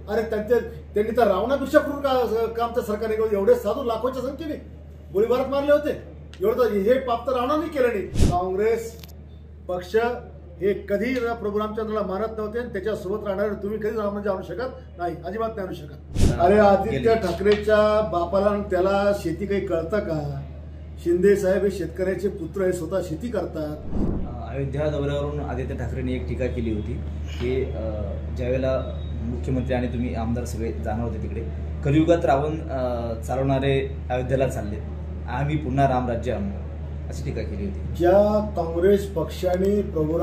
अरे त्यांनी तर रावणापेक्षा क्रूर काम त्या सरकारने केलं। एवढे साधू लाखोच्या संख्येने गोळीबारात मारले होते। एवढं तर हे पाप तर रावणाने केलं नाही। काँग्रेस पक्ष हे कधी प्रभू रामचंद्राला मानत नव्हते आणि त्याच्यासोबत राहणारे तुम्ही कधी रामांना आणू शकत नाही, अजिबात नाही आणू शकत। अरे आदित्य ठाकरेच्या बापाला त्याला शेती काही कळतं का? शिंदे साहेब हे शेतकऱ्याचे पुत्र आहे, स्वतः शेती करतात। अयोध्या दौऱ्यावरून आदित्य ठाकरेंनी एक टीका केली होती की ज्यावेळेला मुख्यमंत्री आणि तुम्ही आमदार सगळे जाणार होते तिकडे, कलियुगात रावण चालवणारे अयोध्येला चालले, आम्ही पुन्हा रामराज्य आणू, अशी टीका केली होती। ज्या काँग्रेस पक्षाने प्रभू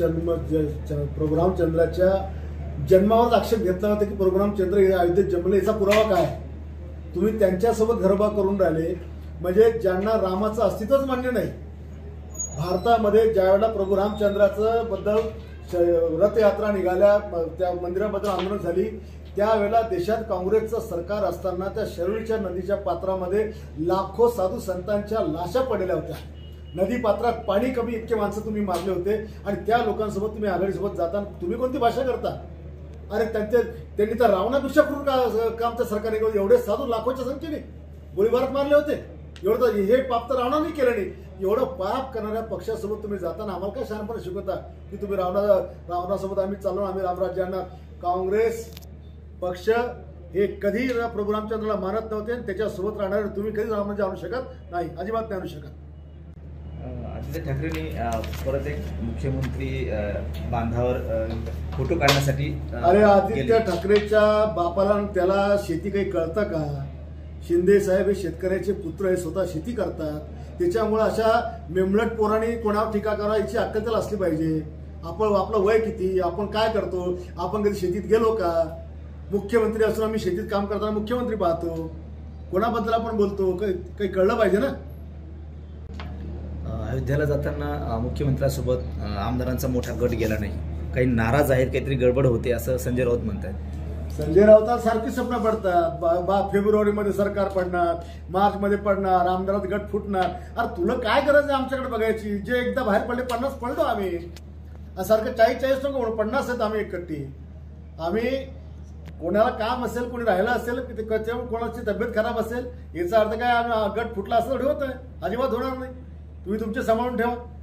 रामचंद्राच्या जन्मावर आक्षेप घेतला होता की प्रभू रामचंद्र हे अयोध्येत जन्मले, याचा पुरावा काय? तुम्ही त्यांच्यासोबत घरबा करून राहिले, म्हणजे ज्यांना रामाचं अस्तित्वच मान्य नाही। भारतामध्ये ज्यावेळेला प्रभू रामचंद्राचं बद्दल रथयात्रा निघाल्या, त्या मंदिराबद्दल आंदोलन झाली, त्यावेळेला देशात काँग्रेसचं सरकार असताना त्या शरयूच्या नदीच्या पात्रामध्ये लाखो साधू संतांच्या लाशा पडलेल्या होत्या। नदी पात्रात पाणी कमी इतके माणसं तुम्ही मारले होते आणि त्या लोकांसोबत तुम्ही आघाडीसोबत जाताना तुम्ही कोणती भाषा करता? अरे त्यांनी तर रावणापेक्षा क्रूर काम त्या सरकारने केलं। एवढे साधू लाखोच्या संख्येने गोळीबारात मारले होते। एवढं तर हे पाप तर रावणाने केलं नाही। एवढं पाप करणाऱ्या पक्षासोबत तुम्ही जाताना आम्हाला काय शहाणपणा शिकवता की तुम्ही रावणासोबत आम्ही चाललो, आम्ही रामराज्यांना? काँग्रेस पक्ष हे कधी प्रभू रामचंद्राला मानत नव्हते आणि त्याच्यासोबत राहणारे तुम्ही कधी रामांना आणू शकत नाही, अजिबात नाही आणू शकत। आदित्य ठाकरेंनी परत एक मुख्यमंत्री बांधावर फोटो काढण्यासाठी अरे आदित्य ठाकरेच्या बापाला त्याला शेती काही कळतं का? शिंदे साहेब हे शेतकऱ्याचे पुत्र आहे, स्वतः शेती करतात। त्याच्यामुळे अशा मेमलट पोरांनी कोणावर टीका करा याची अक्कल त्याला असली पाहिजे। आपलं वय किती, आपण काय करतो, आपण कधी शेतीत गेलो का? मुख्यमंत्री असून आम्ही शेतीत काम करताना मुख्यमंत्री पाहतो, कोणाबद्दल आपण बोलतो, काही कळलं पाहिजे ना। अयोध्येला जाताना मुख्यमंत्र्यांसोबत आमदारांचा मोठा गट गेला नाही, काही नाराज आहेत, काहीतरी गडबड होते असं संजय राऊत म्हणतात। संजय राऊत सारखी स्वप्न पडतात, फेब्रुवारीमध्ये सरकार पडणार, मार्चमध्ये पडणार, आमदारात गट फुटणार। अरे तुला काय गरज आहे आमच्याकडे बघायची? जे एकदा बाहेर पडले 50 पडलो आम्ही, सारखं 40 नको 50 आहेत आम्ही एकट्टी। आम्ही कोणाला काम असेल, कोणी राहिला असेल, कोणाची तब्येत खराब असेल, याचा अर्थ काय आम्ही गट फुटला असं थोडी होत आहे? अजिबात होणार नाही। तुम्ही तुमचे सांभाळून ठेवा।